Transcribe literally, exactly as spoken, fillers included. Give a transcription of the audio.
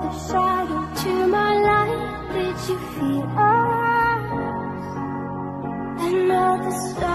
the shadow to my light. Did you feel us? Another star.